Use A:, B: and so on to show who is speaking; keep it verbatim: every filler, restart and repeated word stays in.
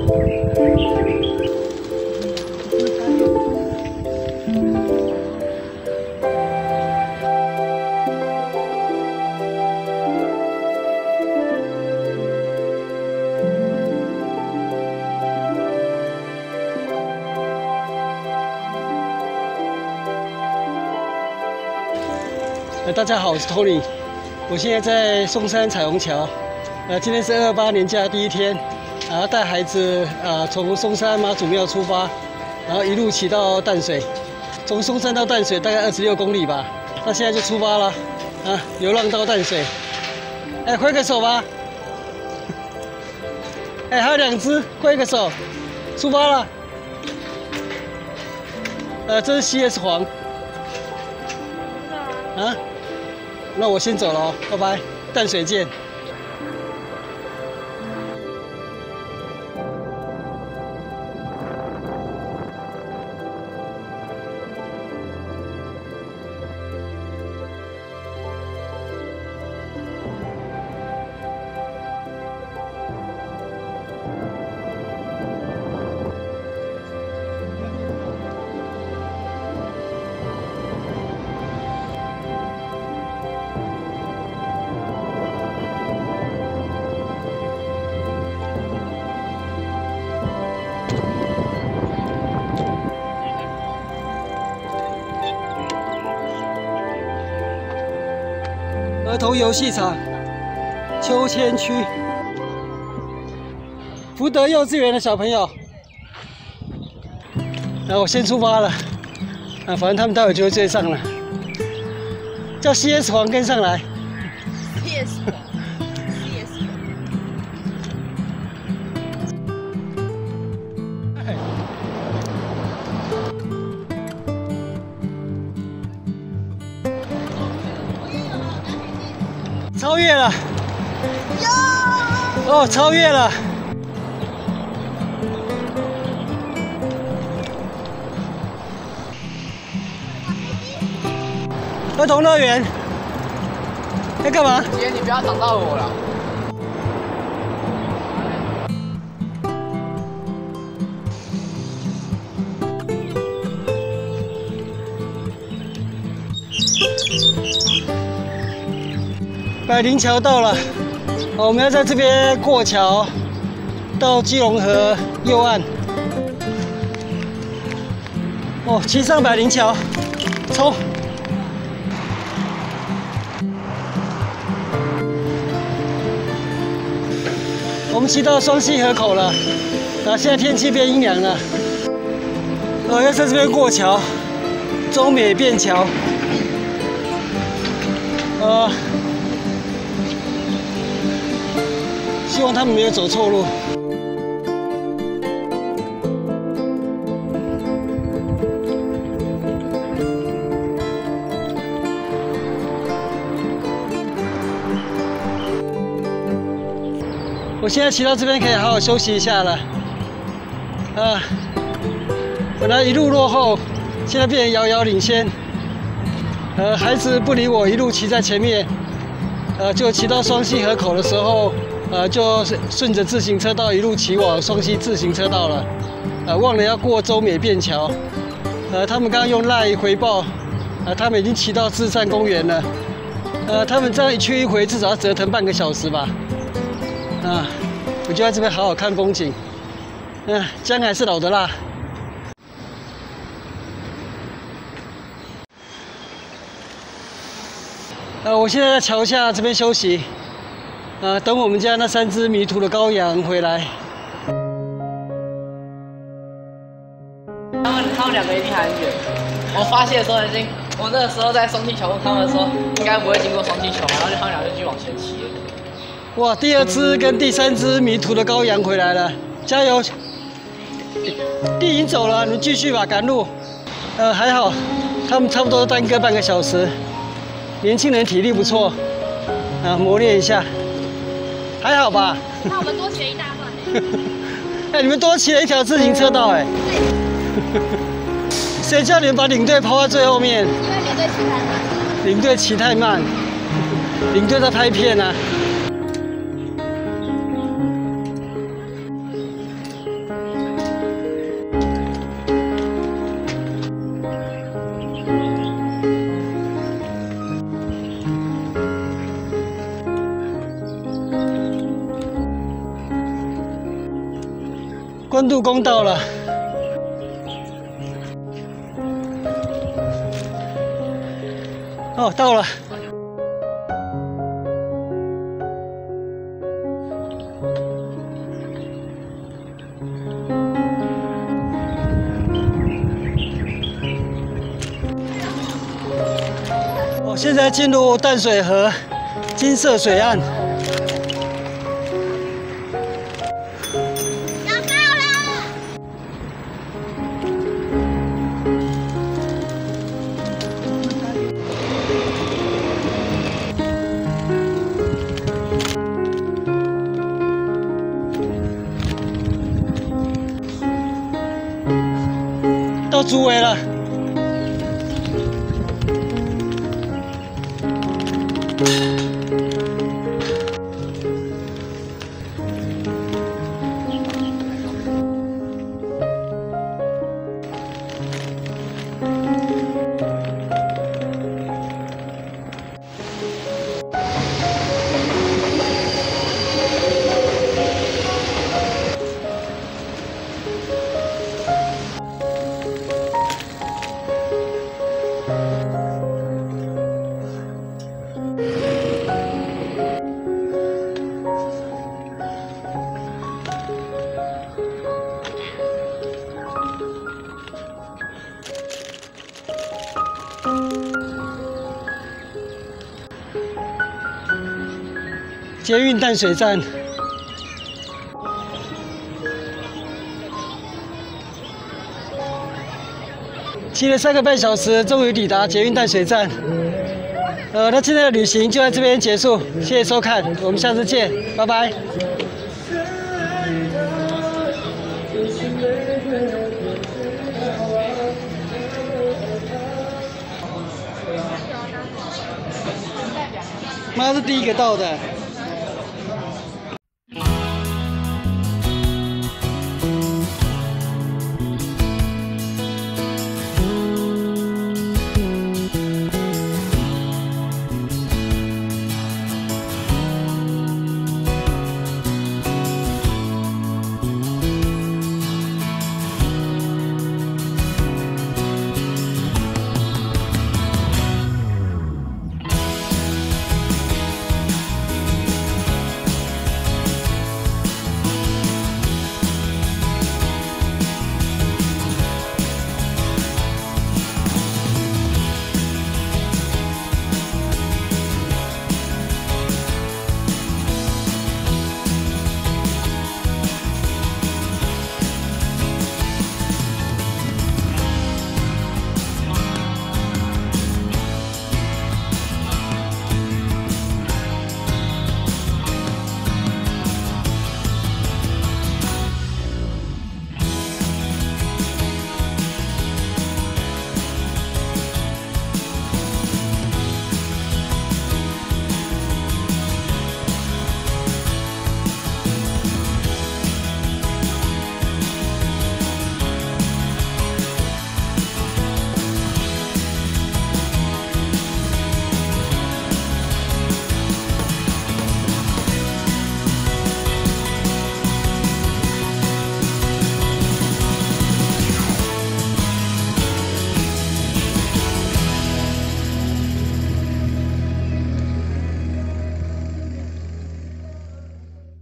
A: 呃，大家好，我是 Tony， 我现在在松山彩虹桥。呃，今天是二二八年假第一天，然后带孩子呃从松山妈祖庙出发，然后一路骑到淡水，从松山到淡水大概二十六公里吧。那现在就出发了，啊，流浪到淡水。哎，挥个手吧。哎，还有两只，挥个手，出发了。呃，这是 C S 黄。啊？ 那我先走了哦，拜拜，淡水见。儿童游戏场，秋千区，福德幼稚园的小朋友。那我先出发了，啊，反正他们待会就会追上了。叫 C S 黄跟上来。
B: C S 黄 ，C S
A: 超越了！哦，超越了！儿童乐园，在干嘛？
C: 姐，你不要挡到我了。
A: 百灵桥到了，我们要在这边过桥，到基隆河右岸。哦，骑上百灵桥，冲！我们骑到双溪河口了，啊，现在天气变阴凉了。我要在这边过桥，中美便桥。呃。 希望他们没有走错路。我现在骑到这边可以好好休息一下了。啊，本来一路落后，现在变成遥遥领先。呃，孩子不理我，一路骑在前面。呃，就骑到双溪河口的时候。 呃，就顺着自行车道一路骑往双溪自行车道了，呃，忘了要过洲美便桥，呃，他们刚刚用 LINE 回报，呃，他们已经骑到至善公园了，呃，他们这样一去一回至少要折腾半个小时吧，啊，我就在这边好好看风景，嗯、呃，姜还是老的辣。呃，我现在在桥下这边休息。 呃，等我们家那三只迷途的羔羊回来。
C: 他们他们两个一定还很远。我发现的时候已经，我那个时候在双溪桥问他们说，应该不会经过双溪桥，然后就他们俩就继续往前骑了。
A: 哇，第二只跟第三只迷途的羔羊回来了，加油！地已经走了，你们继续吧，赶路。呃，还好，他们差不多耽搁半个小时。年轻人体力不错，啊，磨练一下。 还好吧？
B: 那我们多骑了一大段呢。
A: 哎，你们多骑了一条自行车道哎。谁叫你们把领队抛在最后面？
B: 因为领队骑太慢。
A: 领队骑太慢，领队在拍片啊。 关渡宫到了。哦，到了。我现在进入淡水河金色水岸。 到竹围了。捷运淡水站，骑了三个半小时，终于抵达捷运淡水站。呃，那今天的旅行就在这边结束，谢谢收看，我们下次见，拜拜。妈是第一个到的。